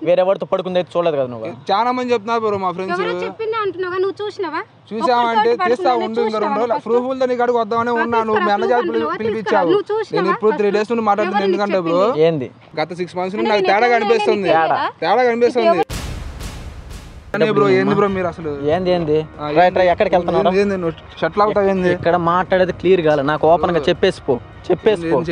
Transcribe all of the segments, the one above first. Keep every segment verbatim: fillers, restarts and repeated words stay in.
వేరెవరితో పడుకుంది అయితే చూడలేదు కదా నువ్వు? చాలా మంది చెప్తున్నారు బ్రో మా ఫ్రెండ్స్. చెప్పింది అంటున్నావా? నువ్వు చూసినావా? చూసావంటే తీస్తా ఉండు ఇంకా రెండు రోజులు ప్రూఫ్లతో నీ కాడికి వద్దామని ఉన్నాను. మీ అన్నజాతి పిలిపించావు. నేను ఇప్పుడు త్రీ డేస్ నుండి మాట్లాడుతున్నాను. ఎందుకంటే బ్రో ఏంది గత సిక్స్ మంత్స్ నుండి నాకు తేడా కనిపిస్తుంది. తేడా కనిపిస్తుంది బ్రో. ఏంది బ్రో మీరు అసలు? ఏంది ఏంది ఎక్కడికి వెళ్తున్నావు? షర్ట్ లాగుతావు ఏంది? ఇక్కడ మాట్లాడేది క్లియర్ కాలే నాకు. ఓపెన్ గా చెప్పేసి పో, చెప్పేసి పో.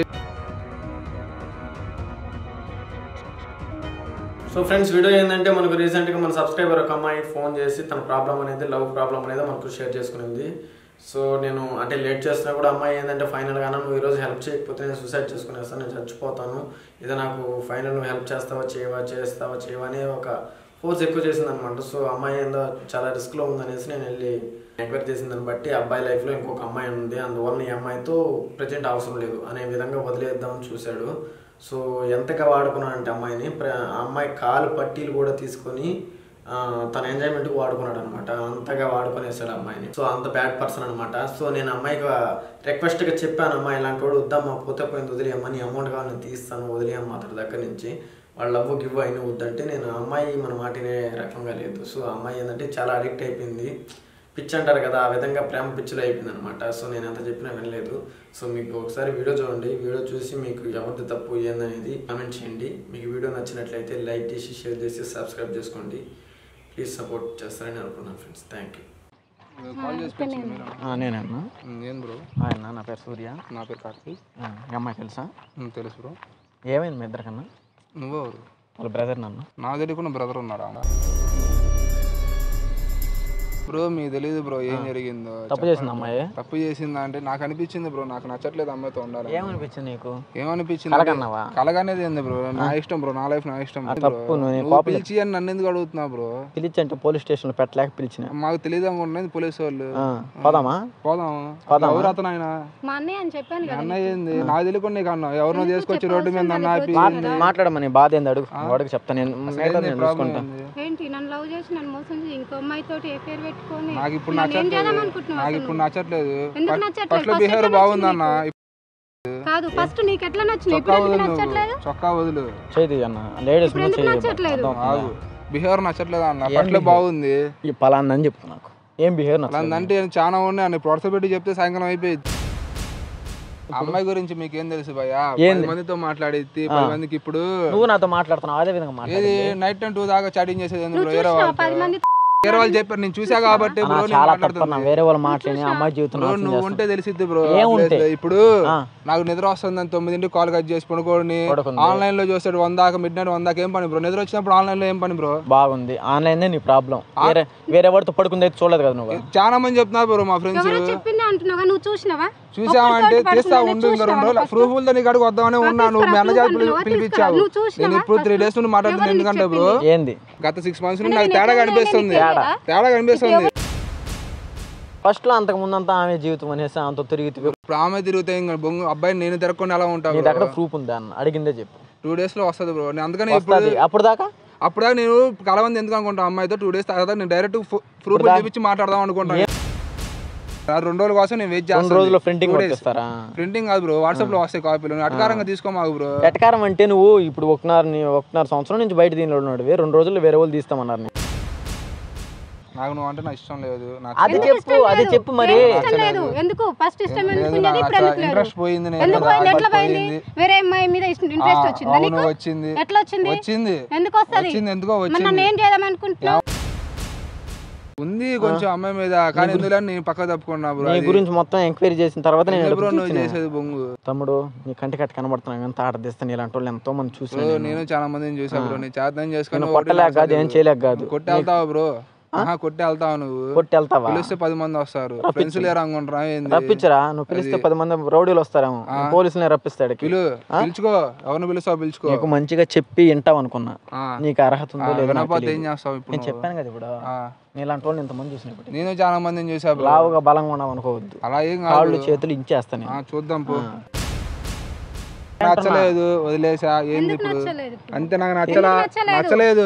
సో ఫ్రెండ్స్, వీడియో ఏంటంటే మనకు రీసెంట్గా మన సబ్స్క్రైబర్ ఒక అమ్మాయి ఫోన్ చేసి తన ప్రాబ్లం అనేది లవ్ ప్రాబ్లం అనేది మనకు షేర్ చేసుకునింది. సో నేను అంటే లేట్ చేస్తున్నా కూడా అమ్మాయి ఏంటంటే ఫైనల్గా నువ్వు ఈరోజు హెల్ప్ చేయకపోతే నేను సూసైడ్ చేసుకునేస్తాను, నేను చచ్చిపోతాను, ఇది నాకు ఫైనల్ నువ్వు హెల్ప్ చేస్తావా చేయవా చేస్తావా చేయవా అని ఒక ఫోర్స్ ఎక్కువ చేసింది అనమాట. సో అమ్మాయి ఏందో చాలా రిస్క్లో ఉందనేసి నేను వెళ్ళి ఎంక్వైరీ చేసిన దాన్ని బట్టి అబ్బాయి లైఫ్లో ఇంకొక అమ్మాయి ఉంది, అందువల్ల ఈ అమ్మాయితో ప్రజెంట్ అవసరం లేదు అనే విధంగా వదిలేద్దామని చూశాడు. సో ఎంతగా వాడుకున్నాడంటే అమ్మాయిని, అమ్మాయి కాలు పట్టీలు కూడా తీసుకొని తన ఎంజాయ్మెంట్కి వాడుకున్నాడు అనమాట. అంతగా వాడుకునేసాడు అమ్మాయిని. సో అంత బ్యాడ్ పర్సన్ అనమాట. సో నేను అమ్మాయికి రిక్వెస్ట్గా చెప్పాను, అమ్మాయి ఇలాంటి వాడు వద్దమ్మా, పోతే పోయింది వదిలేయమ్మా, నీ అమౌంట్ కావాలి నేను తీస్తాను వదిలేయమ్మా అతడి దగ్గర నుంచి, వాళ్ళ లవ్ గివ్ అయిన వద్దంటే నేను అమ్మాయి మన మాటినే రకంగా లేదు. సో అమ్మాయి ఏంటంటే చాలా అడిక్ట్ అయిపోయింది, పిచ్చి అంటారు కదా, ఆ విధంగా ప్రేమ పిచ్చిలో అయిపోయింది అనమాట. సో నేను ఎంత చెప్పినా వినలేదు. సో మీకు ఒకసారి వీడియో చూడండి, వీడియో చూసి మీకు ఎవరిది తప్పు ఏందనేది కామెంట్ చేయండి. మీకు వీడియో నచ్చినట్లయితే లైక్ చేసి షేర్ చేసి సబ్స్క్రైబ్ చేసుకోండి. ప్లీజ్ సపోర్ట్ చేస్తారని అనుకున్నాను ఫ్రెండ్స్. Thank you. నేనన్నా ఏం బ్రో? ఆయన నా పేరు సూర్య. నా పేరు కార్తీక్. అమ్మాయి తెలుసా? తెలుసు బ్రో. ఏమైంది మీ ఇద్దరికన్నా? నువ్వెవరు? వాళ్ళ బ్రదర్. నన్ను నాకు తెలియకుండా బ్రదర్ ఉన్నాడా బ్రో? మీకు తెలియదు బ్రో ఏం జరిగిందో. తప్పు చేసింది అమ్మాయి. తప్పు చేసిందా అంటే నాకు అనిపించింది బ్రో, నాకు నచ్చట్లేదు అమ్మాయితో ఉండాలి. ఏమనిపించింది నీకు? ఏమనిపించింది? కలగనేది ఏంది బ్రో? నా ఇష్టం బ్రో, నా లైఫ్ నా ఇష్టం. పిలిచి అని నన్ను ఎందుకు అడుగుతున్నా బ్రో? పిలిచి అంటే పోలీస్ స్టేషన్ లో పెట్టలేక పిలిచిన. మాకు తెలియదు అనుకుంటున్నది పోలీసు వాళ్ళు. పోదామా? పోదామా. ఎవరు అతను? ఆయన అన్నయ్య ఏంది? నాకు తెలియకుండా నీకు అన్నా ఎవరినో తీసుకొచ్చి రోడ్డు మీద అన్న మాట్లాడమని బాధ ఏంది అడుగు, వాడికి చెప్తాను నేను. నాకు ఇప్పుడు నాకు ఇప్పుడు నచ్చట్లేదు. ఫస్ట్ లో బిహేవియర్ బాగుందన్న, కాదు ఫస్ట్ నీకు ఎట్లా నచ్చింది? ఇప్పుడు ఎందుకు నచ్చట్లేదు? చొక్కా వదులు చేయి అన్న. లేడీస్ బిహేవియర్ నచ్చట్లేదు అన్న. ఫస్ట్ లో బాగుంది, ఈ పలానా అని చెప్పు నాకు. ఏం బిహేవియర్ నచ్చలేదు అంటే చాలా ఉన్నాయి అన్న. ప్రొడక్ట్స్ పెట్టి చెప్తే సాయంకాలం అయిపోయింది. అమ్మాయి గురించి మీకు ఏం తెలుసు భయ్యా? పది మందితో మాట్లాడేది పది మందికి. ఇప్పుడు నువ్వు నాతో మాట్లాడుతున్నావు అదే విధంగా. ఏది నైట్ టైం టూ దాకా చాటింగ్ చేసేది ఎందుకు? వేరే వాళ్ళు వేరే వాళ్ళు చెప్పారు, నేను చూసా కాబట్టి వేరే వాళ్ళు మాట్లాడి అమ్మాయి జీవితం నువ్వు ఉంటే తెలిసిద్ది బ్రో. ఇప్పుడు నాకు నిద్ర వస్తుందని తొమ్మిదింటికి కాల్ కట్ చేసి పడుకోని ఆన్లైన్ లో చూస్తాడు వన్ దాకా మిడ్ నైట్ వన్ దాకా. ఏం పని బ్రో? నిద్ర వచ్చినప్పుడు ఆన్లైన్ లో ఏం పని బ్రో? బాగుంది ఆన్లైన్ నీ ప్రాబ్లం. వేరెవరితో పడుకుంది అయితే చూడలేదు కదా నువ్వు? చాలా మంది చెప్తున్నారు బ్రో మా ఫ్రెండ్స్. నువ్వు చూసినావా? చూసావంటే తీస్తా ఉండు ఇంకా రెండు రోజులు ప్రూఫ్లతో నీ కాడికి వద్దామని ఉన్నాను. మీ అన్నజాతి పిలిపించావు. నేను ఇప్పుడు త్రీ డేస్ నుండి మాట్లాడుతున్నాను. ఎందుకంటే బ్రో ఏంది గత సిక్స్ మంత్స్ నుండి నాకు తేడా కనిపిస్తుంది. తేడా కనిపిస్తుంది. ఫస్ట్ లో అంతకు ముందంతా ఆమె జీవితం అనేసి అంత తిరిగి ఇప్పుడు ఆమె తిరిగితే ఇంకా బొంగు అబ్బాయి నేను తిరగకుండా ఎలా ఉంటాను? నీ దగ్గర ప్రూఫ్ ఉందా అన్న? అడిగిందే చెప్పు. టూ డేస్ లో వస్తుంది బ్రో. అందుకని అప్పుడు దాకా అప్పుడు దాకా నేను కలవంది ఎందుకు అనుకుంటా అమ్మాయితో. టూ డేస్ తర్వాత నేను డైరెక్ట్ ప్రూఫ్ చూపించి మాట్లాడదాం అనుకుంటాను. రెండు రోజుల కోసం నేను వెయిట్ చేస్తాను. ప్రింటింగ్ ప్రింటింగ్ కాదు బ్రో, వాట్సాప్ లో వస్తాయి కాపీలు. అటకారంగా తీసుకోమాకు బ్రో. ఎటకారం అంటే నువ్వు ఇప్పుడు ఒకన్నర ఒకన్నర సంవత్సరం నుంచి బయట దీనిలో ఉన్నాడు, రెండు రోజులు వేరే వాళ్ళు తీస్తామన్నారు. నాకు నువ్వు అంటే నాకు ఇష్టం లేదు. అది చెప్పు అది చెప్పు మరి. ఎందుకు ఫస్ట్ ఇష్టం ఇంట్రెస్ట్ పోయింది. వేరే అమ్మాయి మీద ఇంట్రెస్ట్ వచ్చింది. వచ్చింది ఎట్లా వచ్చింది? వచ్చింది ఎందుకు వస్తుంది? ఎందుకో వచ్చింది. నన్ను ఏం చేద్దాం అనుకుంటున్నా? ఉంది కొంచెం అమ్మాయి మీద, కానీ ఎందుకు నేను పక్క తప్పుకున్నా బ్రో. నీ గురించి మొత్తం ఎంక్వైరీ చేసిన తర్వాత నేను చేసేది బొంగు. తమ్ముడు నీ కంటి కట్టి కనబడుతున్నాను కానీ తాట తీస్తాను. ఇలాంటి వాళ్ళు ఎంతో మంది చూసాను. నేను చాలా మందిని చూసా బ్రో. నేను చేద్దాం చేసుకుని కొట్టలేక కాదు, ఏం చేయలేక కాదు. కొట్టి వెళ్తావా బ్రో? కొట్టి వెళ్తావు నువ్వు? కొట్టి వెళ్తావా? పిలిస్తే పది మంది వస్తారు. ఫ్రెండ్స్ అనుకుంటారా? రప్పించరా? నువ్వు పిలిస్తే పది మంది రౌడీలు వస్తారేమో, పోలీసులు రప్పిస్తాడు. పిలుచుకో, ఎవరిని పిలుస్తావు పిలుచుకో. నీకు మంచిగా చెప్పి వింటావు అనుకున్నా, నీకు అర్హత ఉందో లేదో ఏం చేస్తావు? నేను చెప్పాను కదా ఇప్పుడు, నీలాంటి వాళ్ళు ఇంతమంది చూసినప్పుడు. నేను చాలా మందిని చూసా. లావుగా బలంగా ఉన్నావు అనుకోవద్దు. అలా ఏం కాళ్ళు చేతులు ఇంచేస్తాను. చూద్దాం పో. నచ్చలేదు వదిలేసా. ఏంది ఇప్పుడు? అంతే, నాకు నచ్చలా నచ్చలేదు.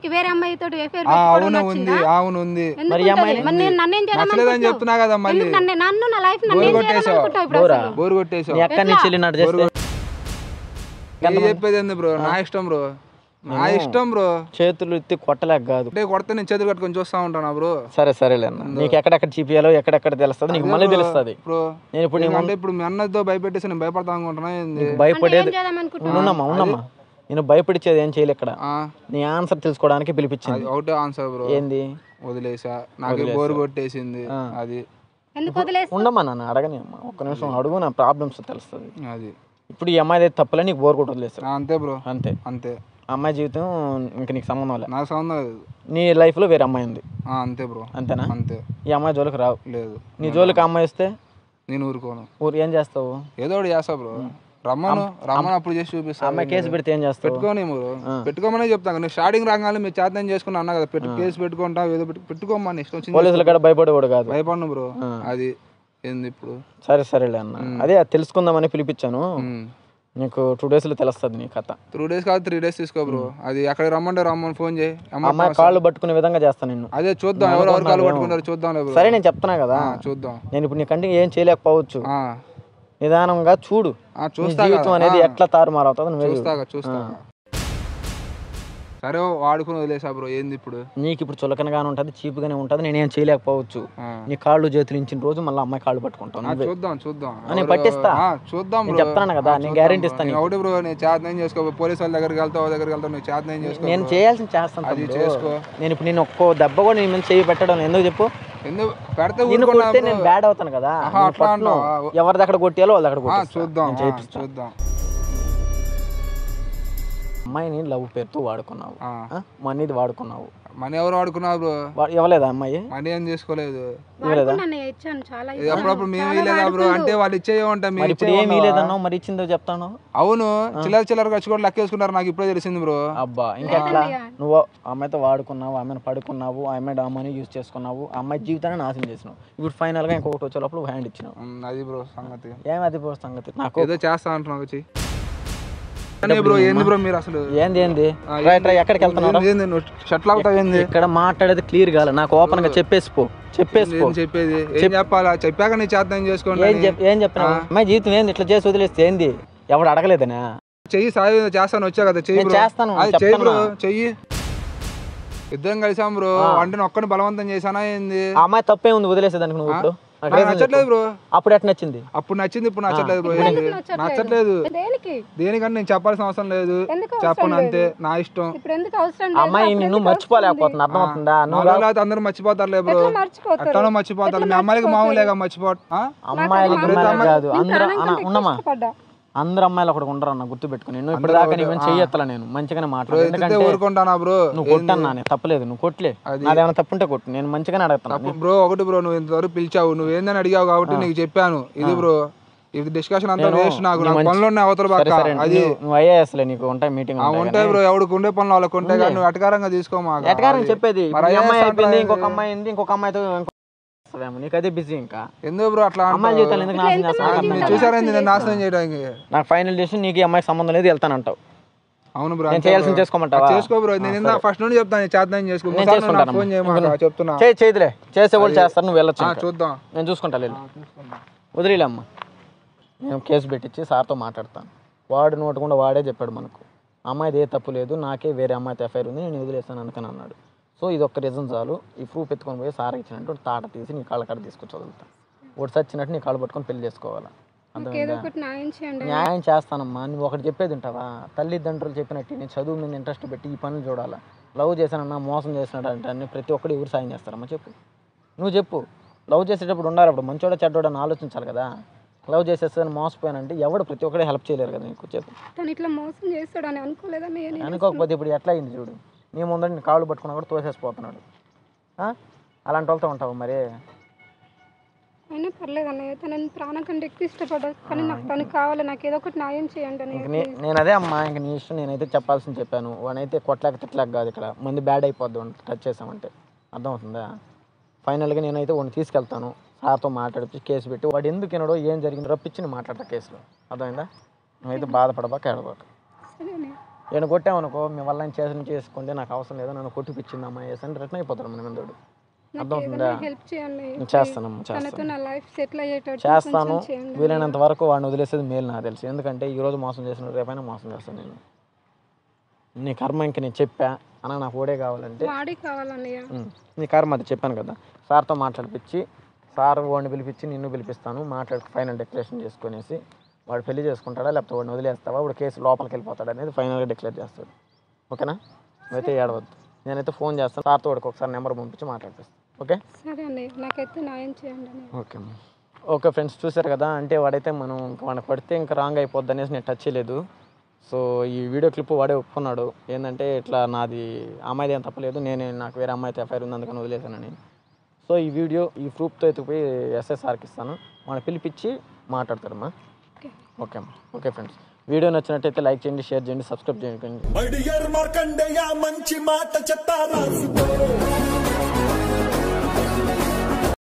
అవును ఉంది అవును ఉంది నచ్చలేదని చెప్తున్నా కదా. మళ్ళీ బోరు కొట్టేసావు బోరు కొట్టేసావు ఎక్కడి నుంచి వెళ్ళినట్టు చెప్పేది ఏంది బ్రో? నా ఇష్టం బ్రో. నా ఇష్టం బ్రో, చేతులు ఎత్తి కొట్టలేక కాదు, అంటే కొడితే నేను చేతులు కట్టుకొని చూస్తా ఉంటాను బ్రో. సరే సరేలే అన్న, నీకు ఎక్కడెక్కడ చూపియాలో ఎక్కడెక్కడ తెలుస్తుంది నీకు మళ్ళీ తెలుస్తుంది బ్రో. నేను ఇప్పుడు అంటే ఇప్పుడు మీ అన్నతో భయపెట్టేసి నేను భయపడతా అనుకుంటున్నా. భయపడేది ఉన్నమ్మా ఉన్నమ్మా, నేను భయపడిచేది ఏం చేయలే ఇక్కడ, నీ ఆన్సర్ తెలుసుకోవడానికి పిలిపించింది. ఒకటే ఆన్సర్ బ్రో, ఏంది వదిలేసా, నాకు బోర్ కొట్టేసింది. అది ఉండమ్మా నన్ను అడగని అమ్మా, ఒక్క నిమిషం అడుగు, నా ప్రాబ్లమ్స్ తెలుస్తుంది. అది ఇప్పుడు ఈ అమ్మాయి తప్పలే, నీకు బోర్ కొట్టి వదిలేస్తా. అంతే బ్రో, అంతే అంతే. అమ్మాయి జీవితం ఇంకా నీకు సంబంధం లేదు, నాకు సంబంధం లేదు. నీ లైఫ్ లో వేరే అమ్మాయి ఉంది అంతే బ్రో. అంతేనా? అంతే. ఈ అమ్మాయి జోలికి రావు. లేదు. నీ జోలికి అమ్మాయి వస్తే నేను ఊరుకోను. ఊరు ఏం చేస్తావు? ఏదో ఒకటి చేస్తా బ్రో. రమ్మను రమ్మను అప్పుడు చేసి చూపిస్తా. అమ్మాయి కేసు పెడితే ఏం చేస్తావు? పెట్టుకోని బ్రో, పెట్టుకోమనే చెప్తాను. నేను స్టార్టింగ్ రాగానే మీరు చేతనం చేసుకుని అన్నా కదా, పెట్టు కేసు పెట్టుకుంటా ఏదో పెట్టుకోమని ఇష్టం వచ్చింది. పోలీసులు కూడా భయపడేవాడు కాదు. భయపడను బ్రో. అది ఏంది ఇప్పుడు? సరే సరేలే అన్న, అదే తెలుసుకుందామని పిలిపించాను. నీకు టూ డేస్ లో తెలుస్తుంది నీ కథ. టూ డేస్ కాదు త్రీ డేస్ తీసుకో బ్రో. అది అక్కడ రమ్మంటే రమ్మని ఫోన్ చేయి. అమ్మాయి కాళ్ళు పట్టుకునే విధంగా చేస్తాను నిన్ను. అదే చూద్దాం, ఎవరు ఎవరు కాళ్ళు పట్టుకుంటారు చూద్దాం. సరే నేను చెప్తున్నా కదా, చూద్దాం. నేను ఇప్పుడు నీ కంటే ఏం చేయలేకపోవచ్చు, నిదానంగా చూడు. జీవితం అనేది ఎట్లా తారుమారు అవుతుంది చూస్తాగా చూస్తా. సరే వాడుకుని వదిలేసా బ్రో. ఏంది ఇప్పుడు? నీకు ఇప్పుడు చులకనగానే ఉంటది, చీపుగానే ఉంటది, నేనేం చేయలేకపోవచ్చు. నీ కాళ్ళు చేతులు ఇచ్చిన రోజు మళ్ళీ అమ్మాయి కాళ్ళు పట్టుకుంటాను. చూద్దాం చూద్దాం, నేను పట్టిస్తా. చూద్దాం చెప్తాను కదా, నేను గ్యారెంటీ ఇస్తాను. ఒకటి బ్రో, నేను చేతనం చేసుకో. పోలీసు వాళ్ళ దగ్గరికి వెళ్తావు, దగ్గరికి వెళ్తావు, నువ్వు చేతనం చేసుకో. నేను చేయాల్సింది చేస్తాను. అది చేసుకో. నేను ఇప్పుడు నేను ఒక్కో దెబ్బ కూడా నీ మీద చేయి పెట్టడం ఎందుకు చెప్పు? ఎందుకు పెడితే నేను బ్యాడ్ అవుతాను కదా. ఎవరి దగ్గర కొట్టాలో వాళ్ళ దగ్గర కొట్టాలి. చూద్దాం చూద్దాం. అమ్మాయిని లవ్ పేరుతో వాడుకున్నావు, మనీది వాడుకున్నావు. మనీ ఎవరు వాడుకున్నావు బ్రో? ఇవ్వలేదా అమ్మాయి? మనీ ఏం చేసుకోలేదు. అప్పుడప్పుడు మేము ఇవ్వలేదా బ్రో? అంటే వాళ్ళు ఇచ్చేయమంటా. ఇప్పుడు ఏమి లేదన్నావు, మరి ఇచ్చిందో చెప్తాను. అవును, చిల్లర చిల్లర ఖర్చు కూడా లెక్కేసుకున్నారు, నాకు ఇప్పుడే తెలిసింది బ్రో. అబ్బా ఇంకెట్లా? నువ్వు అమ్మాయితో వాడుకున్నావు, ఆమెను పడుకున్నావు, ఆమె అమ్మాయిని యూజ్ చేసుకున్నావు, అమ్మాయి జీవితాన్ని నాశనం చేసినావు. ఇప్పుడు ఫైనల్ గా ఇంకొకటి వచ్చేటప్పుడు హ్యాండ్ ఇచ్చినావు. అది బ్రో సంగతి. ఏం అది బ్రో సంగతి? నాకు ఏదో చేస్తా అంటున్నావు వచ్చి బ్రో. ఏంది బ్రో మీరు అసలు? ఏంది ఏంది ఎక్కడికి వెళ్తున్నావు? షర్ట్ లాగుతావు ఏంది? ఇక్కడ మాట్లాడేది క్లియర్ కాలే నాకు, ఓపెన్ గా చెప్పేసిపో. చెప్పేసిపో. చెప్పేది ఏం చెప్పాలా? చెప్పాక నీ చేద్దాం చేసుకోండి. ఏం చెప్పినా అమ్మాయి జీవితం ఏంది ఇట్లా చేసి వదిలేస్తే ఏంది? ఎవడు అడగలేదనా? చెయ్యి సాయం చేస్తాను, వచ్చా కదా చెయ్యి చేస్తాను. చెయ్యి బ్రో, చెయ్యి. ఇద్దరం కలిసాం బ్రో. అంటే ఒక్కని బలవంతం చేశానా ఏంది? ఆ అమ్మాయి తప్పే ఉంది వదిలేసేదానికి నువ్వు ఇప్పుడు? నచ్చట్లేదు బ్రో. అప్పుడు ఎట్లా నచ్చింది? అప్పుడు నచ్చింది, ఇప్పుడు నచ్చట్లేదు బ్రో. నచ్చట్లేదు దేనికని నేను చెప్పాల్సిన అవసరం లేదు, చెప్పను అంతే, నా ఇష్టం. అమ్మాయి నిన్ను మర్చిపోలేకపోతుంది, అర్థమవుతుందా? నువ్వు అందరూ మర్చిపోతారులే బ్రో, అట్లా మర్చిపోతారు. మీ అమ్మాయికి మామూలుగా మర్చిపో. అమ్మాయిలకి కాదు, అందరూ ఉన్నమా అందరు అమ్మాయిలు ఒకటి ఉండరు అన్న, గుర్తు పెట్టుకుని. నువ్వు ఇప్పుడు దాకా నేను చెయ్యత్తలా, నేను మంచిగానే మాట్లాడు. ఊరుకుంటానా బ్రో? నువ్వు కొట్టన్నా, నేను తప్పలేదు, నువ్వు కొట్టలే. అదేమైనా తప్పుంటే కొట్టు, నేను మంచిగానే అడుగుతాను బ్రో. ఒకటి బ్రో, నువ్వు ఇంతవరకు పిలిచావు, నువ్వు ఏందని అడిగావు కాబట్టి నీకు చెప్పాను. ఇది బ్రో, ఇది డిస్కషన్ అంతా వేస్ట్. నాకు పనులు ఉన్నాయి అవతల బాగా. అది నువ్వు ఐఏఎస్ నీకు ఉంటాయి మీటింగ్ ఉంటాయి బ్రో, ఎవరికి ఉండే పనులు వాళ్ళకి ఉంటాయి కానీ నువ్వు ఎటకారంగా తీసుకోమా. ఎటకారం చెప్పేది ఇంకొక అమ్మాయి ఉంది, ఇంకొక అమ్మాయితో నీకు అదే బిజీ. ఇంకా ఎందుకు బ్రో అట్లా అమ్మాయి జీవితాలు ఎందుకు నాశనం చేస్తాను? చూసారా నాశనం చేయడానికి? నాకు ఫైనల్ చేసి నీకు అమ్మాయి సంబంధం లేదు, వెళ్తానంటావు. అవును బ్రో, నేను చేయాల్సింది చేసుకోమంటావా? చేసుకో బ్రో. నేను ఫస్ట్ నుండి చెప్తాను, చేద్దాం చేసుకో. ఫోన్ చేయమా చెప్తున్నా. చేయదులే, చేసే వాళ్ళు చేస్తారు, నువ్వు వెళ్ళొచ్చు. చూద్దాం, నేను చూసుకుంటా. లేదు వదిలేలే అమ్మ, నేను కేసు పెట్టించి సార్తో మాట్లాడతాను. వాడు నోటకుండా వాడే చెప్పాడు మనకు, అమ్మాయిది ఏ తప్పు లేదు, నాకే వేరే అమ్మాయితో ఎఫ్ఐఆర్ ఉంది, నేను వదిలేస్తాను అనుకుని అన్నాడు. సో ఇది ఒక్క రీజన్ చాలు. ఈ ప్రూఫ్ ఎత్తుకొని పోయి సార్ ఇచ్చినట్టు తాట తీసి నీ కాళ్ళ కాడ తీసుకొచ్చి వదులుతాను. ఒకటి సచ్చినట్టు నీ కాళ్ళు పట్టుకొని పెళ్లి చేసుకోవాలా. న్యాయం చేస్తానమ్మా. నువ్వు ఒకటి చెప్పేది ఉంటావా? తల్లిదండ్రులు చెప్పినట్టు నేను చదువు మీద ఇంట్రెస్ట్ పెట్టి ఈ పనులు చూడాలా. లవ్ చేశానన్నా, మోసం చేసినాడు అంటే అన్ని ప్రతి ఒక్కరు ఎవరు సాయం చేస్తారమ్మా చెప్పు? నువ్వు చెప్పు. లవ్ చేసేటప్పుడు ఉండాలి, అప్పుడు మంచోడ చెడ్డోడ అని ఆలోచించాలి కదా. లవ్ చేసేస్తాను మోసపోయానంటే ఎవడు ప్రతి ఒక్కడే హెల్ప్ చేయలేరు కదా నీకు. చెప్పు. అనుకోకపోతే ఇప్పుడు ఎట్లా అయింది చూడు, నీ ముందర నీ కాళ్ళు పట్టుకున్నా కూడా తోసేసిపోతున్నాడు. అలాంటి వాళ్ళతో ఉంటావు మరి. అయినా పర్లేదు అన్నయ్య, తనని ప్రాణం కంటే ఎక్కువ ఇష్టపడ్డాను, కానీ నాకు తనకు కావాలి, నాకు ఏదో ఒకటి న్యాయం చేయండి. నేను అదే అమ్మా, ఇంక నీ ఇష్టం. నేనైతే చెప్పాల్సింది చెప్పాను. వాడైతే కొట్టలేక తిట్టలేక కాదు, ఇక్కడ మంది బ్యాడ్ అయిపోద్ది వాడిని టచ్ చేసామంటే. అర్థమవుతుందా? ఫైనల్గా నేనైతే వాడిని తీసుకెళ్తాను, సార్తో మాట్లాడిపి కేసు పెట్టి వాడు ఎందుకు వినడో ఏం జరిగిందో రప్పించి నేను మాట్లాడతా కేసులో. అర్థమైందా? నువ్వైతే బాధపడబాక ఏడబాక. నేను కొట్టామనుకో, మీ వల్ల నేను చేసిన చేసుకుంటే నాకు అవసరం లేదు, నన్ను కొట్టిపించింది అమ్మాయి వేసి అని రిటర్న్ అయిపోతాడు మన మీద. అర్థమవుతుందా? చేస్తానమ్మా, చేస్తాను చేస్తాను వీలైనంత వరకు వాడిని వదిలేసేది మేలు నాకు తెలుసు. ఎందుకంటే ఈ రోజు మోసం చేసిన రేపైనా మోసం చేస్తాను నేను. నీ కర్మ ఇంక నేను చెప్పా అన్న నాకు ఓడే కావాలంటే వాడే కావాలన్నయ్య. నీ కర్మ అది చెప్పాను కదా, సార్తో మాట్లాడిపించి సార్ వాడిని పిలిపించి నిన్ను పిలిపిస్తాను, మాట్లాడి ఫైనల్ డిక్లరేషన్ చేసుకునేసి వాడు పెళ్లి చేసుకుంటాడా లేకపోతే వాడిని వదిలేస్తావా, వాడు కేసు లోపలికి వెళ్ళిపోతాడు అనేది ఫైనల్గా డిక్లేర్ చేస్తాడు. ఓకేనా? అయితే ఏడవద్దు, నేనైతే ఫోన్ చేస్తాను, సార్తో వాడికి ఒకసారి నెంబర్ పంపించి మాట్లాడిపిస్తాను. ఓకే సరే అన్నయ్య, నాకైతే న్యాయం చేయండి అన్నయ్య. ఓకే ఓకే ఫ్రెండ్స్, చూసారు కదా, అంటే వాడైతే మనం వాడిని పడితే ఇంకా రాంగ్ అయిపోద్ది అనేసి నేను టచ్ చేయలేదు. సో ఈ వీడియో క్లిప్ వాడే ఒప్పుకున్నాడు, ఏంటంటే ఇట్లా నాది అమ్మాయిది ఏం తప్పలేదు, నేను నాకు వేరే అమ్మాయితో ఎఫ్ఐఆర్ ఉంది అందుకని వదిలేశానని. సో ఈ వీడియో ఈ ప్రూఫ్తో ఎత్తుకుపోయి ఎస్ఎస్ఆర్కి ఇస్తాను, వాడిని పిలిపించి మాట్లాడతారమ్మా. ఓకే అమ్మా. ఓకే ఫ్రెండ్స్, వీడియో నచ్చినట్టయితే లైక్ చేయండి, షేర్ చేయండి, సబ్స్క్రైబ్ చేయండి.